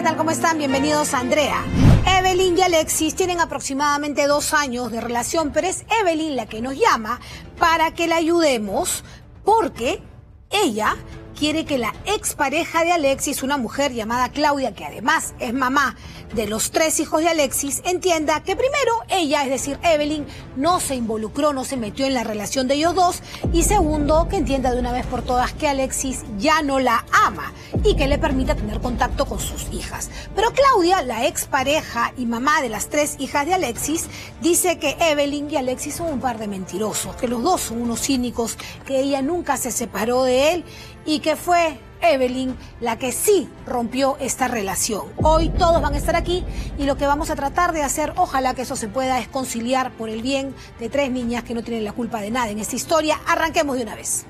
tal? ¿Cómo están? Bienvenidos a Andrea. Evelyn y Alexis tienen aproximadamente 2 años de relación, pero es Evelyn la que nos llama para que la ayudemos porque ella quiere que la expareja de Alexis, una mujer llamada Claudia, que además es mamá de los 3 hijos de Alexis, entienda que primero ella, es decir, Evelyn, no se involucró, no se metió en la relación de ellos dos, y segundo, que entienda de una vez por todas que Alexis ya no la ama y que le permita tener contacto con sus hijas. Pero Claudia, la expareja y mamá de las 3 hijas de Alexis, dice que Evelyn y Alexis son un par de mentirosos, que los dos son unos cínicos, que ella nunca se separó de él y que fue Evelyn la que sí rompió esta relación. Hoy todos van a estar aquí y lo que vamos a tratar de hacer, ojalá que eso se pueda, es conciliar por el bien de 3 niñas que no tienen la culpa de nada en esta historia. Arranquemos de una vez.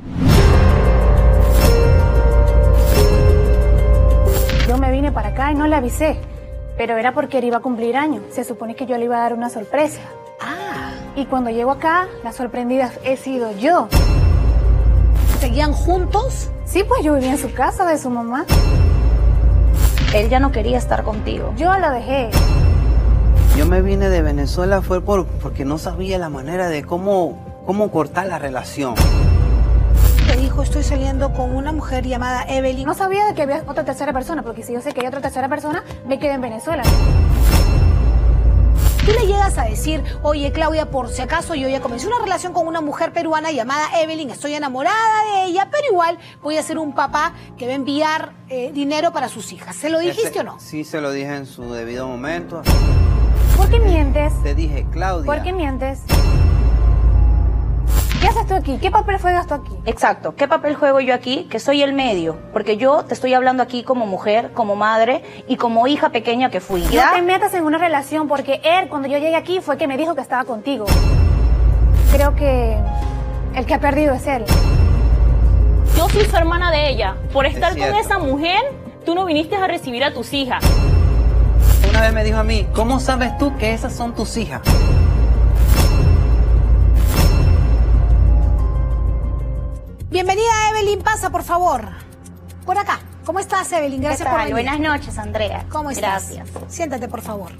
Yo me vine para acá y no le avisé, pero era porque él iba a cumplir años. Se supone que yo le iba a dar una sorpresa. Y cuando llego acá, la sorprendida he sido yo. ¿Seguían juntos? Sí, pues yo vivía en su casa de su mamá. Él ya no quería estar contigo. Yo lo dejé. Yo me vine de Venezuela fue porque no sabía la manera de cómo cortar la relación. Te dijo, estoy saliendo con una mujer llamada Evelyn. No sabía de que había otra tercera persona, porque si yo sé que hay otra tercera persona, me quedé en Venezuela. Tú le llegas a decir, oye Claudia, por si acaso yo ya comencé una relación con una mujer peruana llamada Evelyn, estoy enamorada de ella, pero igual voy a ser un papá que va a enviar dinero para sus hijas. ¿Se lo dijiste o no? Sí, se lo dije en su debido momento. ¿Por qué mientes? Te dije, Claudia. ¿Por qué mientes? ¿Qué haces tú aquí? ¿Qué papel juegas tú aquí? Exacto. ¿Qué papel juego yo aquí? Que soy el medio. Porque yo te estoy hablando aquí como mujer, como madre y como hija pequeña que fui. No te metas en una relación porque él, cuando yo llegué aquí, fue que me dijo que estaba contigo. Creo que el que ha perdido es él. Yo soy su hermana de ella. Por estar con cierto. esa mujer, tú no viniste a recibir a tus hijas. Una vez me dijo a mí, ¿cómo sabes tú que esas son tus hijas? Bienvenida Evelyn, pasa por favor. Por acá. ¿Cómo estás Evelyn? Gracias por venir. Buenas noches, Andrea. ¿Cómo estás? Gracias. Siéntate por favor.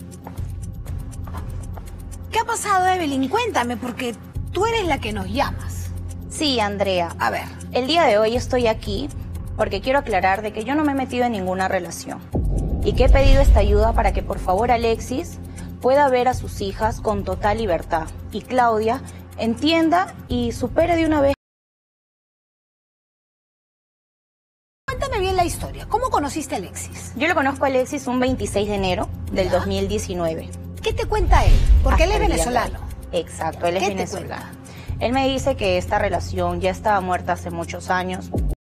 ¿Qué ha pasado Evelyn? Cuéntame porque tú eres la que nos llamas. Sí, Andrea. A ver. El día de hoy estoy aquí porque quiero aclarar de que yo no me he metido en ninguna relación y que he pedido esta ayuda para que por favor Alexis pueda ver a sus hijas con total libertad y Claudia entienda y supere de una vez. Cuéntame bien la historia. ¿Cómo conociste a Alexis? Yo lo conozco a Alexis un 26 de enero del 2019. ¿Qué te cuenta él? Porque él es Hasta el día de venezolano. hoy. Exacto, él es ¿Qué te venezolano. Él me dice que esta relación ya estaba muerta hace muchos años.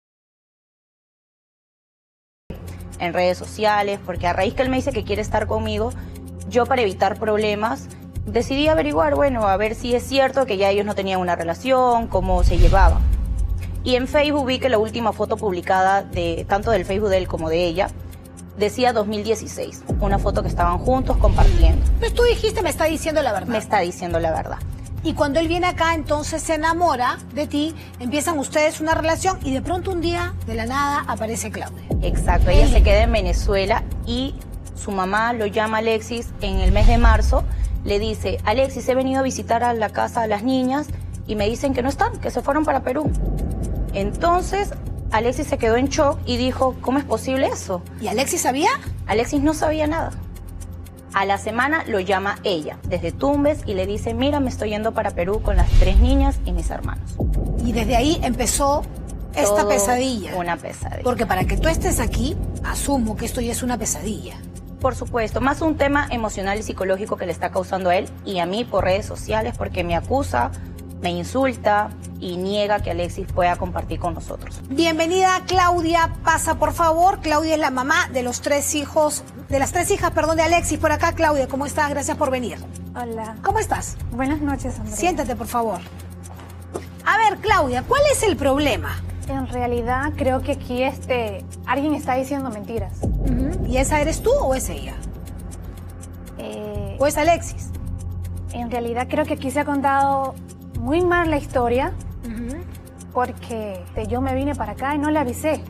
En redes sociales, porque a raíz que él me dice que quiere estar conmigo, yo para evitar problemas decidí averiguar, bueno, a ver si es cierto que ya ellos no tenían una relación, cómo se llevaban. Y en Facebook vi que la última foto publicada, tanto del Facebook de él como de ella, decía 2016. Una foto que estaban juntos compartiendo. Pues tú dijiste, me está diciendo la verdad. Me está diciendo la verdad. Y cuando él viene acá, entonces se enamora de ti, empiezan ustedes una relación y de pronto un día, de la nada, aparece Claudia. Exacto, ella se queda en Venezuela y su mamá lo llama a Alexis en el mes de marzo. Le dice, Alexis, he venido a visitar a la casa a las niñas y me dicen que no están, que se fueron para Perú. Entonces, Alexis se quedó en shock y dijo, ¿cómo es posible eso? ¿Y Alexis sabía? Alexis no sabía nada. A la semana lo llama ella, desde Tumbes, y le dice, mira, me estoy yendo para Perú con las 3 niñas y mis hermanos. Y desde ahí empezó esta Todo pesadilla. Una pesadilla. Porque para que tú estés aquí, asumo que esto ya es una pesadilla. Por supuesto, más un tema emocional y psicológico que le está causando a él y a mí por redes sociales, porque me acusa, me insulta y niega que Alexis pueda compartir con nosotros. Bienvenida Claudia, pasa por favor. Claudia es la mamá de los 3 hijos, de las 3 hijas, perdón, de Alexis. Por acá, Claudia, ¿cómo estás? Gracias por venir. Hola. ¿Cómo estás? Buenas noches, Andrea. Siéntate, por favor. A ver, Claudia, ¿cuál es el problema? En realidad, creo que aquí alguien está diciendo mentiras. ¿Y esa eres tú o es ella? ¿O es Alexis? En realidad, creo que aquí se ha contado muy mal la historia porque yo me vine para acá y no le avisé.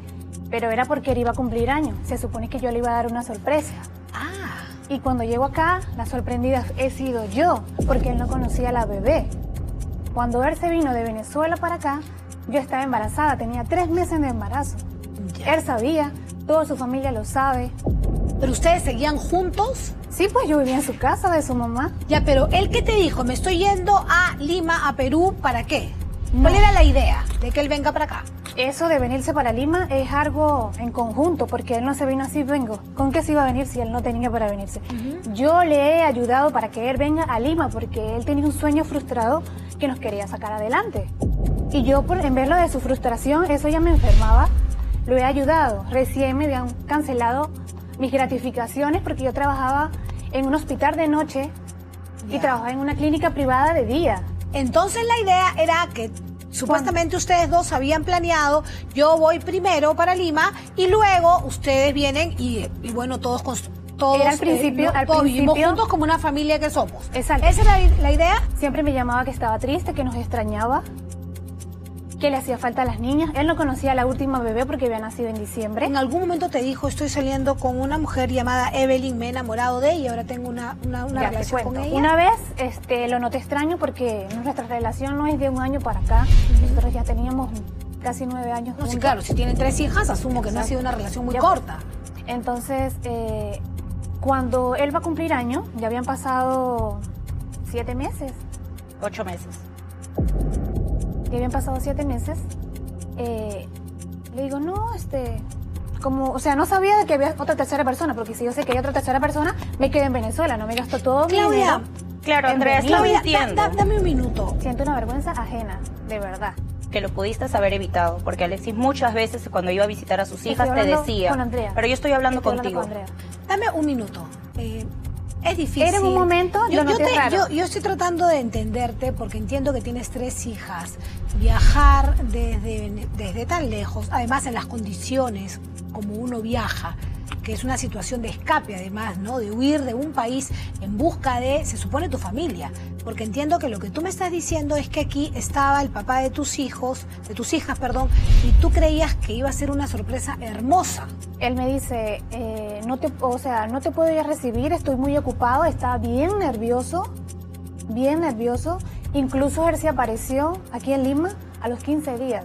pero era porque él iba a cumplir años. Se supone que yo le iba a dar una sorpresa. Y cuando llego acá, la sorprendida he sido yo, porque él no conocía a la bebé. Cuando él se vino de Venezuela para acá, yo estaba embarazada, tenía 3 meses de embarazo. Ya. Él sabía, toda su familia lo sabe. ¿Pero ustedes seguían juntos? Sí, pues yo vivía en su casa de su mamá. Ya, pero ¿él qué te dijo? Me estoy yendo a Lima, a Perú, ¿para qué? No. ¿Cuál era la idea de que él venga para acá? Eso de venirse para Lima es algo en conjunto, porque él no se vino así, vengo. ¿Con qué se iba a venir si él no tenía para venirse? Yo le he ayudado para que él venga a Lima, porque él tenía un sueño frustrado que nos quería sacar adelante. Y yo, en verlo de su frustración, eso ya me enfermaba, lo he ayudado. Recién me habían cancelado mis gratificaciones porque yo trabajaba en un hospital de noche y trabajaba en una clínica privada de día. Entonces la idea era que supuestamente ustedes dos habían planeado, yo voy primero para Lima y luego ustedes vienen y bueno, todos Era al principio, todos vivimos juntos como una familia que somos. Exacto. ¿Esa era la idea? Siempre me llamaba que estaba triste, que nos extrañaba, que le hacía falta a las niñas. Él no conocía a la última bebé porque había nacido en diciembre. En algún momento te dijo, estoy saliendo con una mujer llamada Evelyn, me he enamorado de ella, ahora tengo una Ya te relación con cuento. ella. Una vez lo noté extraño porque nuestra relación no es de 1 año para acá. Nosotros ya teníamos casi 9 años No, sí, juntos. claro, si tienen 3 hijas, asumo que no ha sido una relación muy Ya, corta. Entonces, cuando él va a cumplir año, ya habían pasado 7 meses. 8 meses. Ya habían pasado 7 meses. Le digo, no, como, o sea, no sabía de que había otra tercera persona, porque si yo sé que hay otra tercera persona, me quedo en Venezuela, no me gasto todo mi Claudia, dinero. Claro, en Andrea, venir. estaba Claudia, mintiendo. dame un minuto. Siento una vergüenza ajena, de verdad. Que lo pudiste haber evitado, porque Alexis muchas veces cuando iba a visitar a sus hijas te hablando decía, con Andrea. pero yo estoy hablando Estoy contigo. con Andrea. Dame un minuto. Es difícil. Era en un momento, lo noté raro. Yo estoy tratando de entenderte porque entiendo que tienes 3 hijas. Viajar desde tan lejos, además en las condiciones como uno viaja, que es una situación de escape además, ¿no? De huir de un país en busca de, se supone, tu familia. Porque entiendo que lo que tú me estás diciendo es que aquí estaba el papá de tus hijas, y tú creías que iba a ser una sorpresa hermosa. Él me dice, no te puedo ir a recibir, estoy muy ocupado, estaba bien nervioso. Incluso él se apareció aquí en Lima a los 15 días.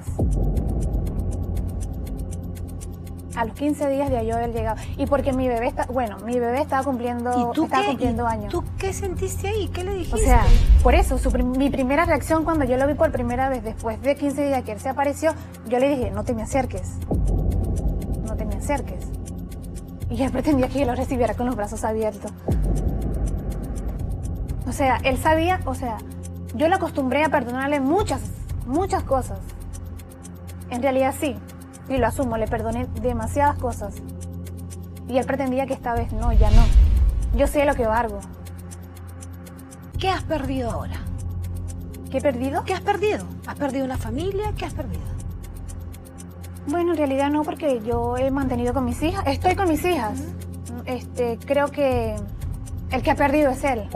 A los 15 días de yo haber llegado. Y porque mi bebé estaba cumpliendo años. ¿Tú qué sentiste ahí? ¿Qué le dijiste? O sea, por eso, mi primera reacción cuando yo lo vi por primera vez, después de 15 días que él se apareció, yo le dije, no te me acerques. Y él pretendía que yo lo recibiera con los brazos abiertos. O sea, él sabía, yo lo acostumbré a perdonarle muchas cosas. En realidad sí, y lo asumo, le perdoné demasiadas cosas. Y él pretendía que esta vez no, ya no. Yo sé lo que valgo. ¿Qué has perdido ahora? ¿Qué he perdido? ¿Qué has perdido? ¿Has perdido una familia? ¿Qué has perdido? Bueno, en realidad no, porque yo he mantenido con mis hijas. Estoy con mis hijas. Creo que el que ha perdido es él.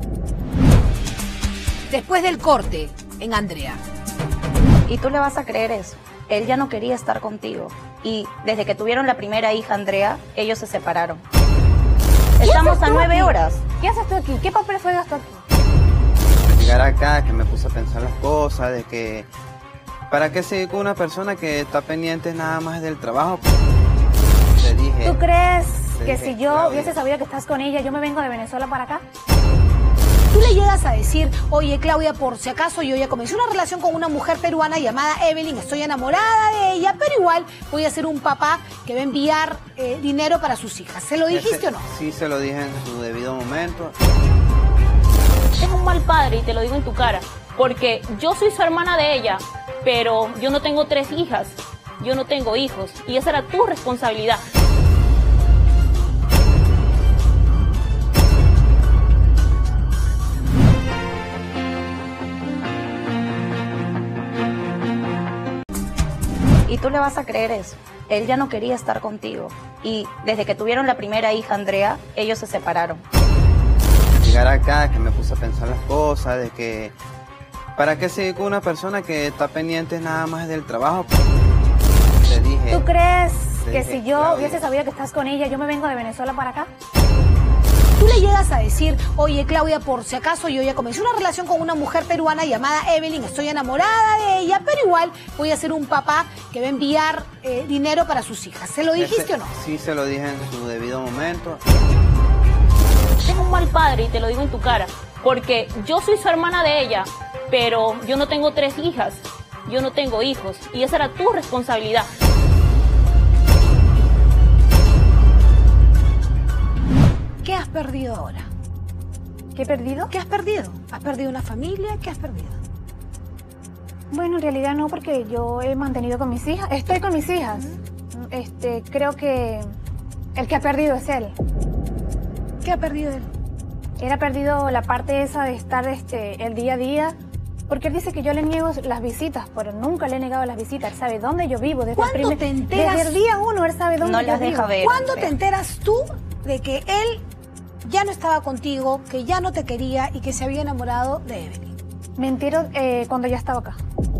Después del corte, en Andrea. Y tú le vas a creer eso. Él ya no quería estar contigo. Y desde que tuvieron la primera hija, Andrea, ellos se separaron. Estamos a 9 horas. ¿Qué haces tú aquí? ¿Qué papel juegas tú aquí? Llegar acá, que me puse a pensar las cosas, de que ¿para qué seguir con una persona que está pendiente nada más del trabajo? Te dije. ¿Tú crees te que dije, si yo Claudia, hubiese sabido que estás con ella, yo me vengo de Venezuela para acá? Tú le llegas a decir, oye Claudia, por si acaso yo ya comencé una relación con una mujer peruana llamada Evelyn, estoy enamorada de ella, pero igual voy a ser un papá que va a enviar dinero para sus hijas. ¿Se lo dijiste o no? Sí, se lo dije en su debido momento. Es un mal padre y te lo digo en tu cara, porque yo soy su hermana de ella, pero yo no tengo 3 hijas, yo no tengo hijos y esa era tu responsabilidad. Y tú le vas a creer eso. Él ya no quería estar contigo. Y desde que tuvieron la primera hija, Andrea, ellos se separaron. Llegar acá, que me puse a pensar las cosas, de que ¿para qué seguir con una persona que está pendiente nada más del trabajo? Te dije. ¿Tú crees le que dije, si yo Claudia, hubiese sabido que estás con ella, yo me vengo de Venezuela para acá. Tú le llegas a decir, oye Claudia, por si acaso yo ya comencé una relación con una mujer peruana llamada Evelyn, estoy enamorada de ella, pero igual voy a ser un papá que va a enviar dinero para sus hijas. ¿Se lo dijiste o no? Sí, se lo dije en su debido momento. Tengo un mal padre y te lo digo en tu cara, porque yo soy su hermana de ella, pero yo no tengo 3 hijas, yo no tengo hijos, y esa era tu responsabilidad. ¿Qué has perdido ahora? ¿Qué he perdido? ¿Qué has perdido? ¿Has perdido una familia? ¿Qué has perdido? Bueno, en realidad no, porque yo he mantenido con mis hijas. Estoy con mis hijas. Creo que el que ha perdido es él. ¿Qué ha perdido él? Él ha perdido la parte esa de estar el día a día, porque él dice que yo le niego las visitas, pero nunca le he negado las visitas. Él sabe dónde yo vivo. ¿Cuándo te enteras? Desde el día 1 él sabe dónde No yo las vivo. deja ver. ¿Cuándo te enteras tú de que él ya no estaba contigo, que ya no te quería y que se había enamorado de Evelyn? Me entero cuando ya estaba acá.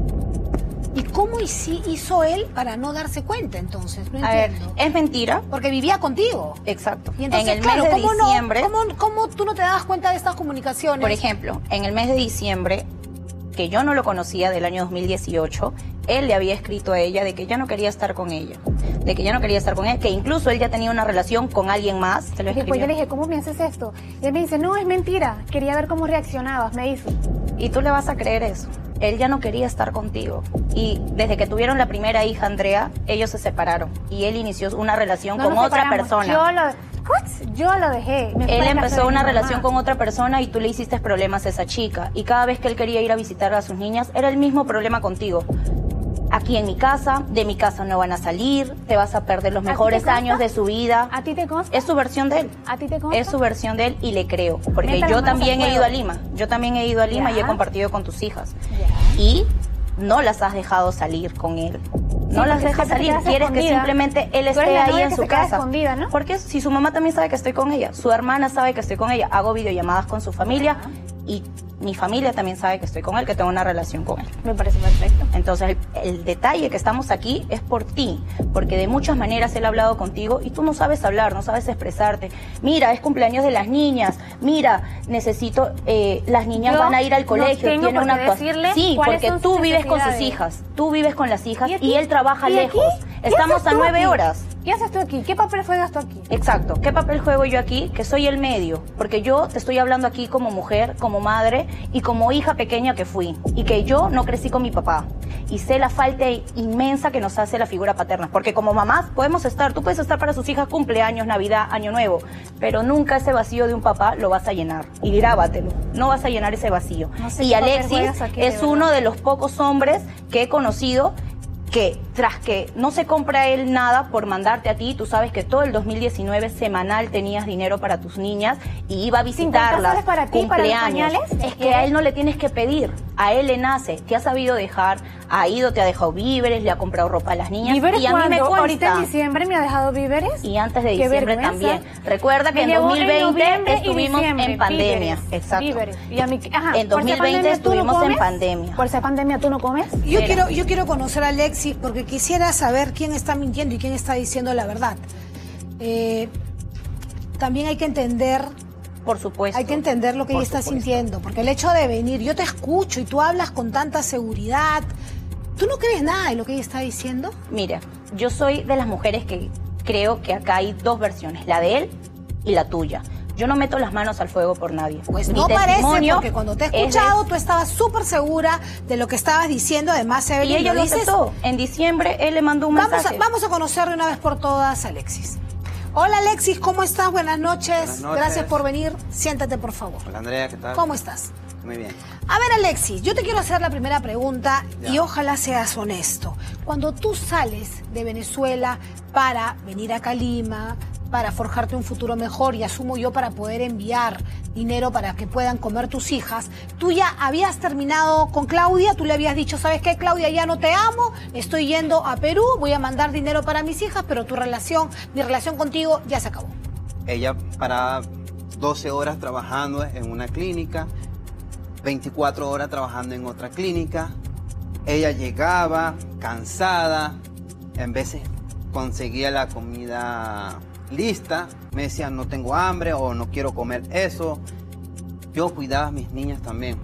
¿Y cómo hizo él para no darse cuenta entonces? No A ver, entiendo. es mentira. Porque vivía contigo. Exacto. Y entonces, en el claro, mes de ¿cómo diciembre, ¿cómo tú no te dabas cuenta de estas comunicaciones? por ejemplo, en el mes de diciembre, que yo no lo conocía del año 2018, él le había escrito a ella de que ya no quería estar con ella, de que ya no quería estar con ella, que incluso él ya tenía una relación con alguien más. Se lo Y después escribió. yo le dije, ¿cómo me haces esto? Y él me dice, no, es mentira. Quería ver cómo reaccionabas, me dice. Y tú le vas a creer eso. Él ya no quería estar contigo. Y desde que tuvieron la primera hija, Andrea, ellos se separaron. Y él inició una relación No con nos otra separamos. persona. Yo lo dejé. Me fui Él a la casa empezó de una mi relación mamá. con otra persona y tú le hiciste problemas a esa chica. Y cada vez que él quería ir a visitar a sus niñas, era el mismo problema contigo. Aquí en mi casa, de mi casa no van a salir, te vas a perder los ¿A ti te mejores consta? años de su vida. ¿A ti te consta? Es su versión de él. ¿A ti te consta? Es su versión de él y le creo. Porque Meta las yo manos también al he ido a fuego. Lima. Yo también he ido a Lima y he Ya. compartido con tus hijas. Ya. Y no las has dejado salir con él. No las porque dejas siempre te salir. quedas Quieres que escondida. simplemente él Tú eres esté la ahí novia en que su se queda casa. escondida, ¿no? Porque si su mamá también sabe que estoy con ella, su hermana sabe que estoy con ella, hago videollamadas con su familia y mi familia también sabe que estoy con él, que tengo una relación con él. Me parece perfecto. Entonces, el detalle que estamos aquí es por ti, porque de muchas maneras él ha hablado contigo y tú no sabes hablar, no sabes expresarte. Mira, es cumpleaños de las niñas, mira, necesito, las niñas Yo van a ir al no colegio, tengo tiene por una qué actuación. decirle Sí, cuáles porque son tú sus vives con sus necesidades. hijas, tú vives con las hijas aquí? y él trabaja ¿Y aquí? lejos. ¿Qué Estamos haces a tú 9 aquí? horas. ¿Qué haces tú aquí? ¿Qué papel juegas tú aquí? Exacto. ¿Qué papel juego yo aquí? Que soy el medio. Porque yo te estoy hablando aquí como mujer, como madre y como hija pequeña que fui. Y que yo no crecí con mi papá. Y sé la falta inmensa que nos hace la figura paterna. Porque como mamás podemos estar, tú puedes estar para sus hijas cumpleaños, Navidad, Año Nuevo. Pero nunca ese vacío de un papá lo vas a llenar. Y grábatelo. No vas a llenar ese vacío. No sé y qué papel Alexis juegas aquí, de es verdad. uno de los pocos hombres que he conocido que tras que no se compra él nada por mandarte a ti, tú sabes que todo el 2019 semanal tenías dinero para tus niñas y iba a visitarlas, $50 para ti, para los cumpleaños. pañales. Es que a él no le tienes que pedir, a él le nace, te ha sabido dejar, te ha dejado víveres, le ha comprado ropa a las niñas ¿Víveres y a mí me cuándo? consta. Ahorita en diciembre me ha dejado víveres. Y antes de Qué diciembre vergüenza. también. Recuerda que Me en llegó 2020 noviembre y estuvimos diciembre, en pandemia. víveres, Exacto. víveres. Y a mí, ajá, En ¿por esa 2020 pandemia tú no estuvimos en comes? pandemia. ¿Por esa pandemia tú no comes? Yo Mira. quiero conocer a Alexis porque quisiera saber quién está mintiendo y quién está diciendo la verdad. También hay que entender Por supuesto. Hay que entender lo que Por ella está supuesto. sintiendo, porque el hecho de venir, yo te escucho y tú hablas con tanta seguridad, ¿tú no crees nada de lo que ella está diciendo? Mira, yo soy de las mujeres que creo que acá hay dos versiones, la de él y la tuya. Yo no meto las manos al fuego por nadie. Pues Mi no parece, testimonio porque cuando te he es de- escuchado tú estabas súper segura de lo que estabas diciendo, además Y Evelyn, ella lo dices. aceptó. En diciembre él le mandó un mensaje. Vamos a conocer de una vez por todas a Alexis. Hola Alexis, ¿cómo estás? Buenas noches. Buenas noches. Gracias por venir. Siéntate, por favor. Hola Andrea, ¿qué tal? ¿Cómo estás? Muy bien. A ver, Alexis, yo te quiero hacer la primera pregunta y Ya. ojalá seas honesto. Cuando tú sales de Venezuela para venir acá a Lima, para forjarte un futuro mejor y asumo yo para poder enviar dinero para que puedan comer tus hijas, tú ya habías terminado con Claudia, tú le habías dicho, ¿sabes qué, Claudia? Ya no te amo, estoy yendo a Perú, voy a mandar dinero para mis hijas, pero mi relación contigo ya se acabó. Ella paraba 12 horas trabajando en una clínica, 24 horas trabajando en otra clínica. Ella llegaba cansada, en veces conseguía la comida lista, me decían no tengo hambre o no quiero comer eso. Yo cuidaba a mis niñas también.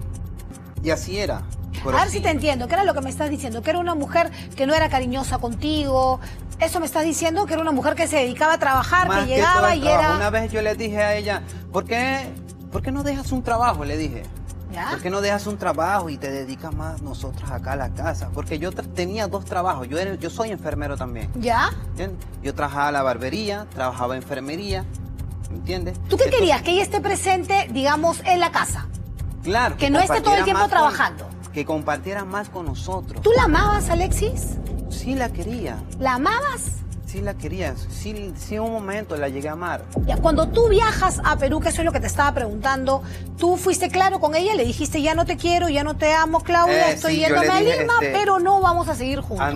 Y así era. A ver si te entiendo, ¿qué era lo que me estás diciendo? Que era una mujer que no era cariñosa contigo. Eso me estás diciendo, que era una mujer que se dedicaba a trabajar, Más que llegaba y era... Una vez yo le dije a ella, ¿por qué no dejas un trabajo? Le dije. ¿Ya? ¿Por qué no dejas un trabajo y te dedicas más nosotros acá a la casa? Porque yo tenía 2 trabajos. Yo soy enfermero también. ¿Ya? ¿Entiendes? Yo trabajaba en la barbería, trabajaba en enfermería. ¿Entiendes? ¿Tú qué querías? Que ella esté presente, digamos, en la casa. Claro. Que no esté todo el tiempo trabajando. Que compartiera más con nosotros. ¿Tú la amabas, Alexis? Sí la quería. ¿La amabas? Sí la quería. Sí, un momento la llegué a amar. Ya, cuando tú viajas a Perú, que eso es lo que te estaba preguntando, ¿tú fuiste claro con ella? ¿Le dijiste ya no te quiero, ya no te amo, Claudia, estoy sí, yéndome a dije, Lima, pero no vamos a seguir juntos?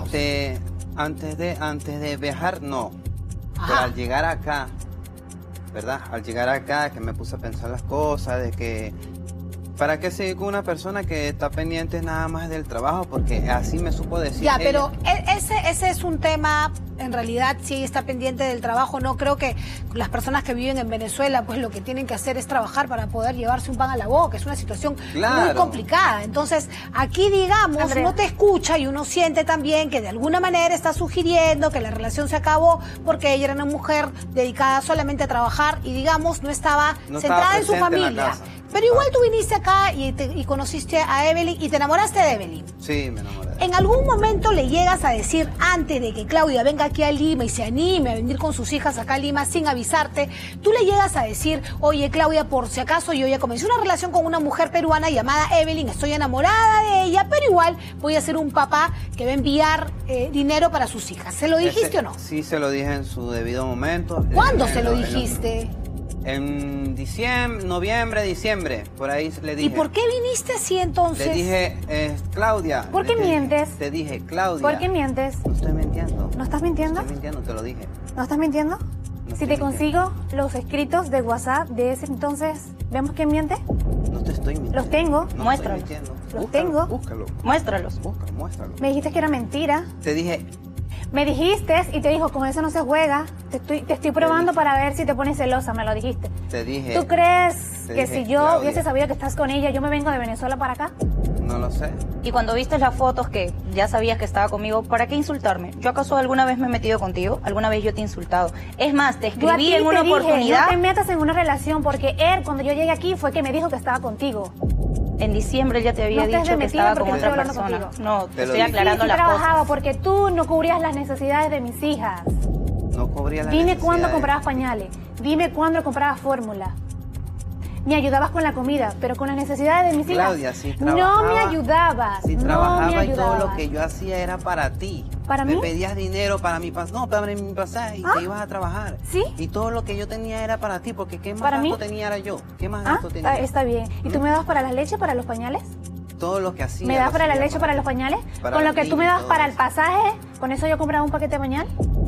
Antes de viajar, no. Ajá. Pero al llegar acá, ¿verdad? Al llegar acá, que me puse a pensar las cosas, de que... ¿Para qué seguir con una persona que está pendiente nada más del trabajo? Porque así me supo decir Ya, ella. pero ese es un tema, en realidad, si ella está pendiente del trabajo, no creo que las personas que viven en Venezuela, pues lo que tienen que hacer es trabajar para poder llevarse un pan a la boca. Es una situación muy complicada. Entonces, aquí, digamos, Andrea, uno te escucha y uno siente también que de alguna manera está sugiriendo que la relación se acabó porque ella era una mujer dedicada solamente a trabajar y, digamos, no estaba centrada en su familia. Pero igual tú viniste acá y conociste a Evelyn y te enamoraste de Evelyn. Sí, me enamoré. ¿En algún momento le llegas a decir, antes de que Claudia venga aquí a Lima y se anime a venir con sus hijas acá a Lima sin avisarte, tú le llegas a decir, oye Claudia, por si acaso yo ya comencé una relación con una mujer peruana llamada Evelyn, estoy enamorada de ella, pero igual voy a ser un papá que va a enviar dinero para sus hijas? ¿Se lo dijiste o no? Sí, se lo dije en su debido momento. ¿Cuándo se lo dijiste? En noviembre, diciembre, por ahí le dije. ¿Y por qué viniste así entonces? Le dije, Claudia. ¿Por qué mientes? Te dije, Claudia. ¿Por qué mientes? No estoy mintiendo. ¿No estás mintiendo? No estoy mintiendo, te lo dije. ¿No estás mintiendo? No Si estoy te consigo los escritos de WhatsApp de ese entonces, ¿vemos quién miente? No te estoy mintiendo. Los tengo. No Muéstralos. estoy mintiendo. Los tengo. Búscalo. Muéstralos. Muéstralo. Me dijiste que era mentira. Te dije, Me dijiste y te dijo, con eso no se juega. Te estoy probando para ver si te pones celosa, me lo dijiste. te dije. ¿Tú crees te que dije, si yo Claudia. hubiese sabido que estás con ella, yo me vengo de Venezuela para acá? No lo sé. Y cuando viste las fotos que ya sabías que estaba conmigo, ¿para qué insultarme? ¿Yo acaso alguna vez me he metido contigo? ¿Alguna vez yo te he insultado? Es más, te Yo a ti escribí en una te dije, oportunidad. no te metas en una relación, porque él, cuando yo llegué aquí, fue que me dijo que estaba contigo. En diciembre ya te había No estés dicho de que metida estaba porque con estoy otra hablando persona. contigo. No, Te te lo estoy dije. aclarando Sí, las trabajaba cosas. porque tú no cubrías las necesidades de mis hijas. No cubría la Dime cuándo necesidad. comprabas pañales. Dime cuándo comprabas fórmula. Me ayudabas con la comida, pero con las necesidades de mis Claudia, hijas. sí no trabajaba. me ayudabas. Sí no trabajaba me y todo lo ayudabas. que yo hacía era para ti. ¿Para me mí? pedías dinero para mi pasaje. No, para mi pasaje y te ibas a trabajar. ¿Sí? Y todo lo que yo tenía era para ti, porque ¿qué más ¿Para gasto mí? tenía era yo? ¿Qué más Ah, gasto tenía? está bien. ¿Y tú me das para la leche, para los pañales? Todo lo que hacía. ¿Me das lo para la hacía leche, para los pañales? para ¿Con lo los que tú me niños, das todo para el eso. pasaje? ¿Con eso yo compraba un paquete de pañal?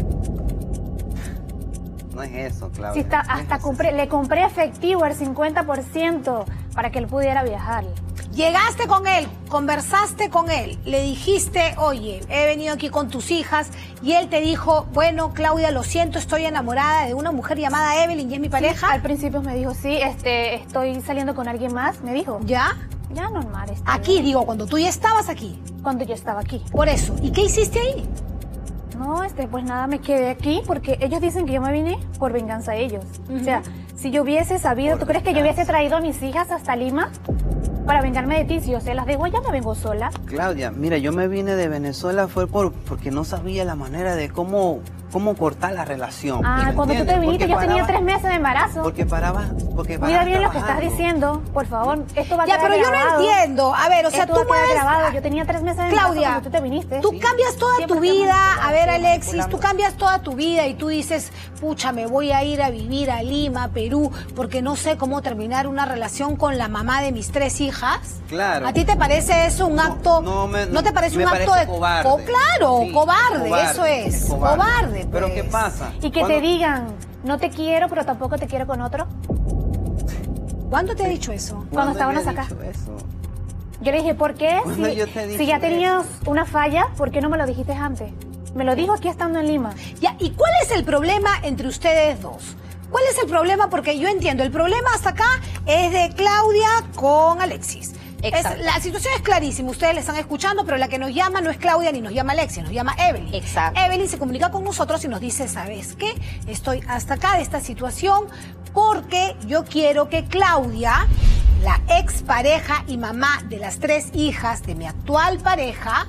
No es eso, Claudia. Sí, está, no es hasta eso. le compré efectivo el 50% para que él pudiera viajar. Llegaste con él, conversaste con él, le dijiste, oye, he venido aquí con tus hijas, y él te dijo, bueno, Claudia, lo siento, estoy enamorada de una mujer llamada Evelyn y es mi pareja. Al principio me dijo, sí, estoy saliendo con alguien más, me dijo. ¿Ya? Ya normal. Aquí, digo, cuando tú ya estabas aquí. Cuando yo estaba aquí. Por eso. ¿Y qué hiciste ahí? No, pues nada, me quedé aquí porque ellos dicen que yo me vine por venganza a ellos. O sea, si yo hubiese sabido, ¿tú crees que yo hubiese traído a mis hijas hasta Lima para vengarme de ti? Si yo se las dejo allá, me vengo sola. Claudia, mira, yo me vine de Venezuela fue porque no sabía la manera de cómo cortar la relación. Ah, ¿Me cuando tú te entiendes? viniste, yo Porque tenía paraba- 3 meses de embarazo. Porque paraba Cuida bien lo que estás trabajando. diciendo, por favor. Esto va a Ya, quedar pero yo no grabado. entiendo. A ver, o sea, Esto tú va a quedar mueves... grabado. Yo tenía 3 meses de embarazo Claudia, cuando tú te viniste. tú cambias toda Siempre tu estamos vida, manipulando, a ver siempre Alexis, tú manipulando. cambias toda tu vida y tú dices, pucha, me voy a ir a vivir a Lima, Perú, porque no sé cómo terminar una relación con la mamá de mis 3 hijas. Claro. ¿A ti te parece eso un acto? ¿No te parece me un acto parece de cobarde. claro, Sí, cobarde, eso es. Cobarde, Pero pues. ¿qué pasa? Y que te digan, no te quiero, pero tampoco te quiero con otro. ¿Cuándo te he dicho eso? Cuando ¿Cuándo estábamos me he acá. dicho eso? Yo le dije, ¿por qué? ¿Cuándo yo te he Si dicho ya tenías eso? una falla, ¿por qué no me lo dijiste antes? Me lo dijo aquí estando en Lima. Ya, ¿y cuál es el problema entre ustedes dos? ¿Cuál es el problema? Porque yo entiendo, el problema hasta acá es de Claudia con Alexis. La situación es clarísima, ustedes le están escuchando, pero la que nos llama no es Claudia ni nos llama Alexis, nos llama Evelyn. Exacto. Evelyn se comunica con nosotros y nos dice, ¿sabes qué? Estoy hasta acá de esta situación porque yo quiero que Claudia, la expareja y mamá de las 3 hijas de mi actual pareja,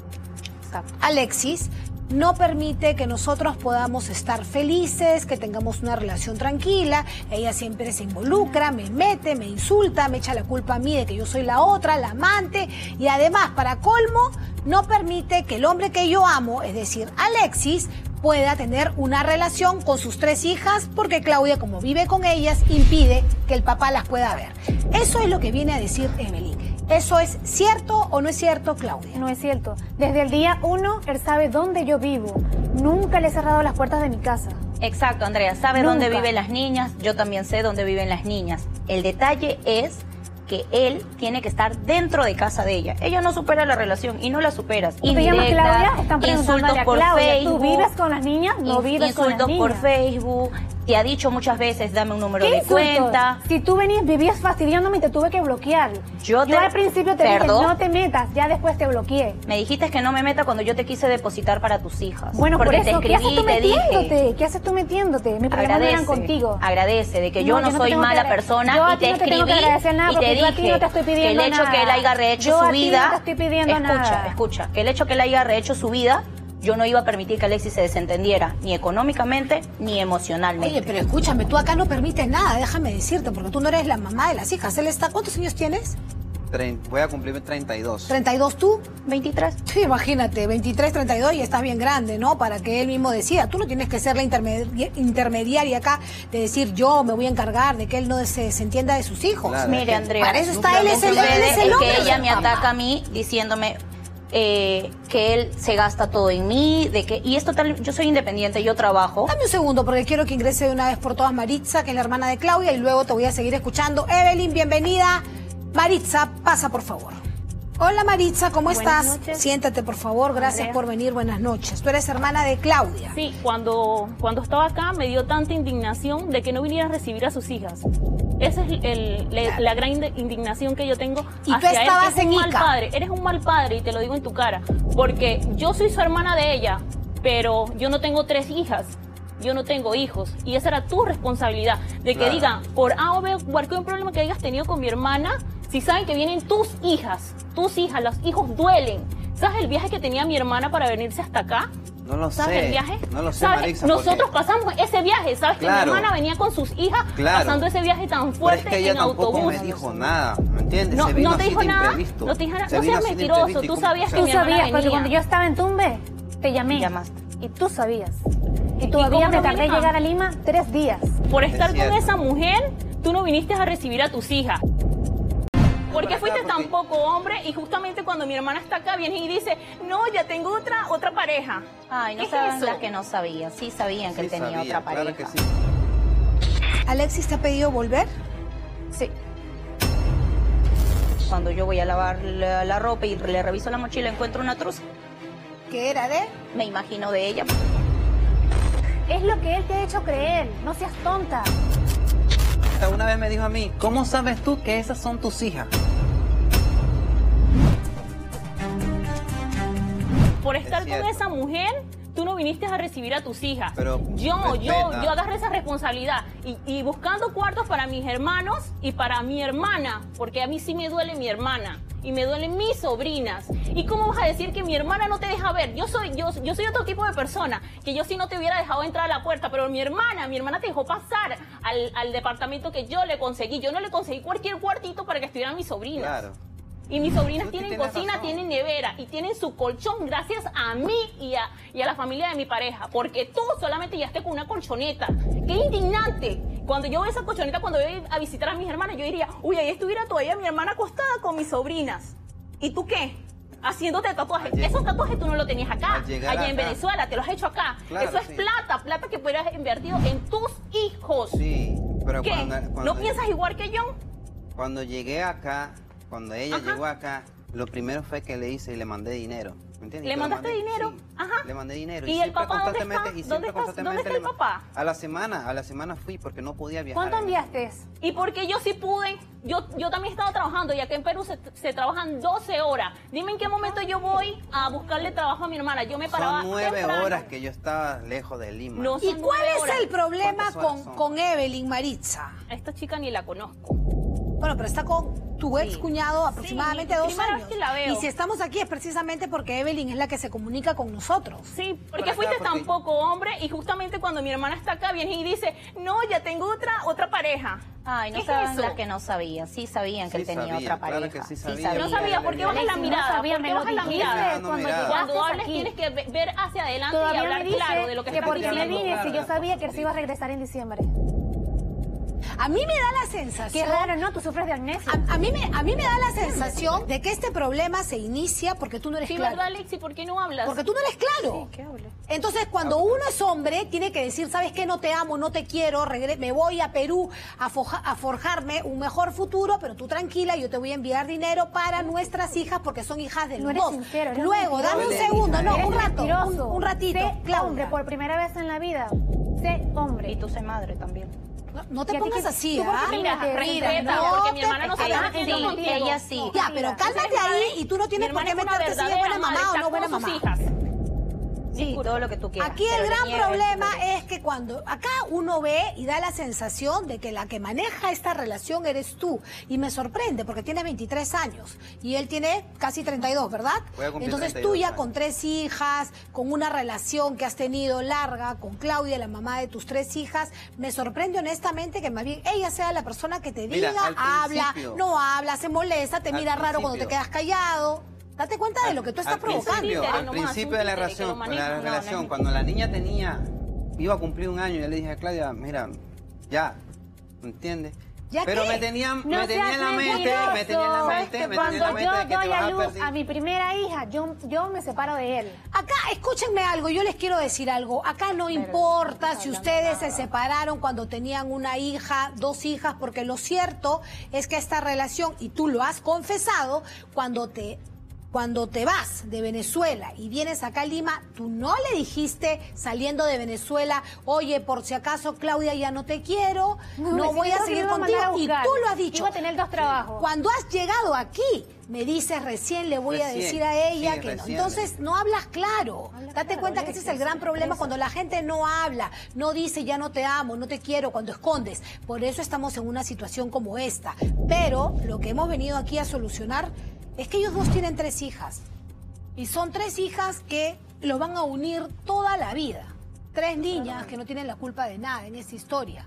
Alexis, no permite que nosotros podamos estar felices, que tengamos una relación tranquila. Ella siempre se involucra, me mete, me insulta, me echa la culpa a mí de que yo soy la otra, la amante, y además, para colmo, no permite que el hombre que yo amo, es decir, Alexis, pueda tener una relación con sus 3 hijas porque Claudia, como vive con ellas, impide que el papá las pueda ver. Eso es lo que viene a decir Evelyn. ¿Eso es cierto o no es cierto, Claudia? No es cierto. Desde el día 1, él sabe dónde yo vivo. Nunca le he cerrado las puertas de mi casa. Exacto, Andrea. Sabe dónde viven las niñas. Yo también sé dónde viven las niñas. El detalle es que él tiene que estar dentro de casa de ella. Ella no supera la relación y no la superas. ¿Tú te llamas Claudia? Están insultos a por Claudia. Facebook. ¿Tú vives con las niñas? No vives con las niñas. Insultos por Facebook. Te ha dicho muchas veces, dame un número ¿Qué de insultos? cuenta. Si tú vivías fastidiándome y te tuve que bloquear. Yo al principio te dije, no te metas, ya después te bloqueé. Me dijiste que no me meta cuando yo te quise depositar para tus hijas. Bueno, por porque eso, te ¿qué haces tú metiéndote? dije, ¿Qué haces tú metiéndote? Mi problema no eran contigo. Agradece de que yo no soy mala persona y te escribí y te dije que el hecho que él haya rehecho su vida, escucha, que el hecho que él haya rehecho su vida, yo no iba a permitir que Alexis se desentendiera, ni económicamente, ni emocionalmente. Oye, pero escúchame, tú acá no permites nada, déjame decirte, porque tú no eres la mamá de las hijas. Él está, ¿cuántos años tienes? Voy a cumplir 32. ¿32 tú? 23. Sí, imagínate, 23, 32 y estás bien grande, ¿no? Para que él mismo decida. Tú no tienes que ser la intermediaria acá de decir yo me voy a encargar de que él no se desentienda de sus hijos. Claro, mire, Andrea, para eso está él, es el hombre. Que ella me ataca a mí diciéndome que él se gasta todo en mí, y es total, yo soy independiente, yo trabajo. Dame un segundo porque quiero que ingrese de una vez por todas Maritza, que es la hermana de Claudia, y luego te voy a seguir escuchando. Evelyn, bienvenida. Maritza, pasa por favor. Hola Maritza, ¿cómo estás? Noches. Siéntate por favor, gracias Andrea. por venir, buenas noches. Tú eres hermana de Claudia. Sí, cuando estaba acá me dio tanta indignación de que no viniera a recibir a sus hijas. Esa es la gran indignación que yo tengo Y tú hacia él. estabas Es en un mal Ica. padre, eres un mal padre y te lo digo en tu cara. Porque yo soy su hermana de ella, pero yo no tengo 3 hijas. Yo no tengo hijos y esa era tu responsabilidad de que Claro. digan por A o B cualquier problema que hayas tenido con mi hermana, si saben que vienen tus hijas, los hijos duelen. ¿Sabes el viaje que tenía mi hermana para venirse hasta acá? No lo ¿Sabes sé. el viaje? No lo sé, ¿Sabes? Maritza, Nosotros porque- pasamos ese viaje, ¿sabes? Que Claro. mi hermana venía con sus hijas Claro. pasando ese viaje tan Pero fuerte es que ella en tampoco autobús. me dijo nada, ¿me entiendes? No, Se vino no te así dijo de nada. imprevisto. No te dijo nada. Se No vino seas así de mentiroso. imprevisto y Tú como- sabías que Tú mi hermana sabías, porque venía. cuando yo estaba en Tumbe, te llamé. Llamaste. Y tú sabías. Y cómo todavía no me tardé en venía? llegar a Lima 3 días. Por estar con cierto. esa mujer, tú no viniste a recibir a tus hijas. ¿Por qué Para fuiste acá, tan porque- poco hombre y justamente cuando mi hermana está acá viene y dice, no, ya tengo otra pareja? Ay, no ¿Qué es saben eso? las que no sabían. Sí sabían que Sí él tenía sabía, otra pareja. claro que sí. ¿Alexis te ha pedido volver? Sí. Cuando yo voy a lavar la ropa y le reviso la mochila, encuentro una truza. ¿Qué era de? Me imagino de ella. Es lo que él te ha hecho creer. No seas tonta. Una vez me dijo a mí, ¿cómo sabes tú que esas son tus hijas? Por estar con cierto. esa mujer, tú no viniste a recibir a tus hijas. Pero yo respeta. agarré esa responsabilidad y buscando cuartos para mis hermanos y para mi hermana, porque a mí sí me duele mi hermana y me duelen mis sobrinas. ¿Y cómo vas a decir que mi hermana no te deja ver? Yo soy otro tipo de persona, que yo sí no te hubiera dejado entrar a la puerta, pero mi hermana te dejó pasar al departamento que yo le conseguí. Yo no le conseguí cualquier cuartito para que estuvieran mis sobrinas. Claro. Y mis sobrinas Tú tienen tienes cocina, razón. tienen nevera y tienen su colchón gracias a mí y a la familia de mi pareja. Porque tú solamente llegaste con una colchoneta. ¡Qué indignante! Cuando yo veo esa colchoneta, cuando voy a visitar a mis hermanas, yo diría, uy, ahí estuviera todavía mi hermana acostada con mis sobrinas. ¿Y tú qué? Haciéndote tatuajes. Esos tatuajes tú no los tenías acá, al llegar allá en acá. Venezuela, te los has hecho acá. Claro, Eso es sí. plata que pudieras invertido en tus hijos. Sí, pero ¿Qué? cuando ¿No piensas igual que yo? Cuando llegué acá, cuando ella Ajá. llegó acá, lo primero fue que le hice y le mandé dinero. ¿Me entiendes? ¿Le Y te lo mandaste mandé, dinero? sí, Ajá. le mandé dinero. ¿Y el siempre papá dónde constantemente- está? y siempre ¿Dónde está el constantemente papá? A la semana fui porque no podía viajar. ¿Cuánto enviaste? Y porque yo sí pude, yo también estaba trabajando y acá en Perú se trabajan 12 horas. Dime en qué momento yo voy a buscarle trabajo a mi hermana. Yo me paraba Son 9 temprano. horas que yo estaba lejos de Lima. No, ¿Y son cuál 9 es horas. el problema ¿Cuántas horas son? con Evelyn, Maritza? A esta chica ni la conozco. Bueno, pero está con tu ex cuñado aproximadamente mi 2 primera años. vez que la veo. Y si estamos aquí es precisamente porque Evelyn es la que se comunica con nosotros. Sí, Por porque acá, fuiste porque- tan poco hombre y justamente cuando mi hermana está acá viene y dice, no, ya tengo otra pareja. Ay, no ¿Qué es saben eso? las que no sabían. Sí sabían que Sí él tenía sabían, otra claro pareja. que sí sabían. No sabía, ¿por qué bajas la No mirada? sabía, ¿Por me qué lo bajas la dijiste mirada? cuando mirada. llegaste Cuando hables aquí. tienes que ver hacia adelante y Todavía hablar me dice claro de lo que que estás porque me diciendo. vine si yo Claro, sabía que sí. se iba a regresar en diciembre. A mí me da la sensación... Qué raro, ¿no? Tú sufres de amnesia. A mí me da la sensación de que este problema se inicia porque tú no eres Sí, claro. ¿verdad, Alexi? ¿Por qué no hablas? Porque tú no eres claro. ¿Qué hablo? Entonces, cuando uno es hombre, tiene que decir, ¿sabes qué? No te amo, no te quiero, me voy a Perú a forjarme un mejor futuro, pero tú tranquila, yo te voy a enviar dinero para nuestras hijas porque son hijas de No los eres dos. sincero, eres Luego, mentiroso. dame un Eres segundo, no, Eres un rato, mentiroso. un ratito. Sé Claudia. hombre por primera vez en la vida. Sé hombre. Y tú sé madre también. No te ¿Y a ti pongas qué- así, tú por qué ¿ah? te Mira, metes? respeta, no porque mi te- hermana no se ella está metiendo sí, contigo. ella sí. Ya, pero cálmate ahí y tú no Mi tienes por qué hermana es una meterte si es buena verdadera mamá madre, o está no buena con sus mamá. hijas. Sí, todo lo que tú quieras. Aquí pero el le gran niegas problema ese derecho. es que cuando acá uno ve y da la sensación de que la que maneja esta relación eres tú. Y me sorprende porque tiene 23 años y él tiene casi 32, ¿verdad? Voy a cumplir Entonces 32 tú ya años. con 3 hijas, con una relación que has tenido larga con Claudia, la mamá de tus 3 hijas, me sorprende honestamente que más bien ella sea la persona que te Mira, diga, al habla, principio- no habla, se molesta, te al mira raro cuando te principio- quedas callado. Date cuenta de lo que tú estás provocando. títere, Al nomás, principio un de la títere que lo maneja. relación, cuando la niña iba a cumplir un año, yo le dije a Claudia, mira, ya, ¿entiendes? ¿Ya Pero qué? me tenía No en la seas mente, me tenía en la mente que te Cuando vas yo a doy a luz perder. a mi primera hija, yo me separo de él. Acá, escúchenme algo, yo les quiero decir algo. Acá no importa si ustedes se separaron cuando tenían una hija, 2 hijas, porque lo cierto es que esta relación, y tú lo has confesado, cuando te vas de Venezuela y vienes acá a Lima, tú no le dijiste saliendo de Venezuela, oye, por si acaso Claudia ya no te quiero, no voy a decidió que seguir me iba a contigo. mandar a Y buscar. tú lo has dicho. Iba a tener 2 trabajos. Cuando has llegado aquí, me dices recién le voy a Recién, decir a ella sí, que no. recién. Entonces no hablas claro. Date claro, cuenta que ese es el gran problema cuando la gente no habla, no dice ya no te amo, no te quiero, cuando escondes. Por eso estamos en una situación como esta. Pero lo que hemos venido aquí a solucionar es que ellos 2 tienen 3 hijas. Y son 3 hijas que los van a unir toda la vida. 3 niñas que no tienen la culpa de nada en esta historia.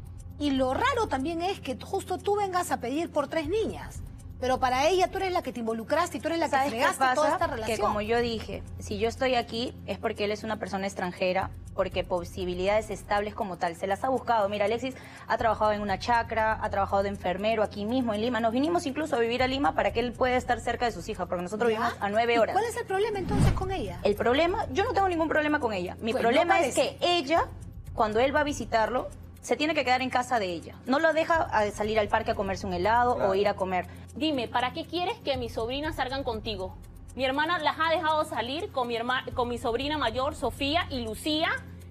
Y lo raro también es que justo tú vengas a pedir por 3 niñas. Pero para ella tú eres la que te involucraste y tú eres la que ¿Sabes qué fregaste pasa? toda esta relación. Que como yo dije, si yo estoy aquí es porque él es una persona extranjera, porque posibilidades estables como tal, se las ha buscado. Mira, Alexis ha trabajado en una chacra, ha trabajado de enfermero aquí mismo en Lima. Nos vinimos incluso a vivir a Lima para que él pueda estar cerca de sus hijas, porque nosotros ¿Ya? vivimos a 9 ¿Y horas. cuál es el problema entonces con ella? El problema, yo no tengo ningún problema con ella. Mi Pues problema no es que ella, cuando él va a visitarlo, se tiene que quedar en casa de ella. No lo deja a salir al parque a comerse un helado Claro. o ir a comer. Dime, ¿para qué quieres que mis sobrinas salgan contigo? Mi hermana las ha dejado salir con mi sobrina mayor, Sofía y Lucía,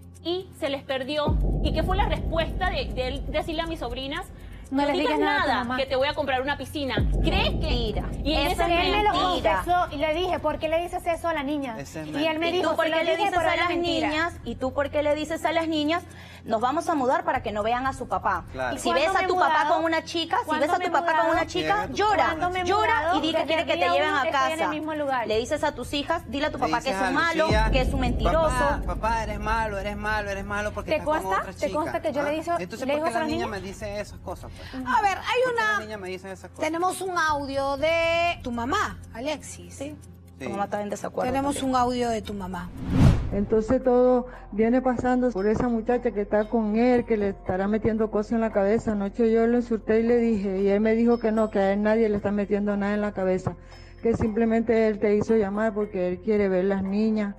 y se les perdió. ¿Y qué fue la respuesta de él decirle a mis sobrinas? No No les digas digas nada a tu nada, mamá. que te voy a comprar una piscina. ¿Crees que...? Mentira. Y en Eso ese es Él me lo mentira. confesó y le dije, ¿por qué le dices eso a la niña? Ese es Y él me ¿Y dijo, tú por "Se qué lo le dije, dices pero a era las mentira". niñas? ¿Y tú por qué le dices a las niñas? Nos vamos a mudar para que no vean a su papá. Claro. Y si ¿Cuándo ves a me he tu papá mudado? con una chica, si ¿Cuándo ves a me tu he papá con mudado? una chica, ¿Cuándo llora, me he llora mudado? y di que Desde quiere el que te día lleven uno a estoy en el casa. mismo lugar. Le dices a tus hijas, dile a tu Le papá que es dices un a malo, Lucía, que es un mentiroso. Papá, eres malo porque ¿Te estás con consta? otra ¿Te chica. consta que yo le dije- Entonces, le ¿por digo qué eso a la la niña niña? me dice esas cosas? Pues? A ver, hay ¿Por qué la una... niña me dice esas cosas? Tenemos un audio de tu mamá, Alexis. Sí. Sí. Tu mamá está en desacuerdo. Tenemos también. un audio de tu mamá. Entonces todo viene pasando por esa muchacha que está con él, que le estará metiendo cosas en la cabeza. Anoche yo lo insulté y le dije, y él me dijo que no, que a él nadie le está metiendo nada en la cabeza, que simplemente él te hizo llamar porque él quiere ver las niñas,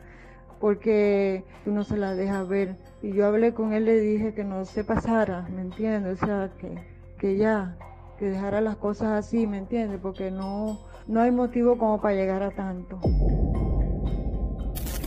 porque tú no se las dejas ver. Y yo hablé con él, le dije que no se pasara, ¿me entiendes? O sea, que ya, que dejara las cosas así, ¿me entiendes? Porque no hay motivo como para llegar a tanto.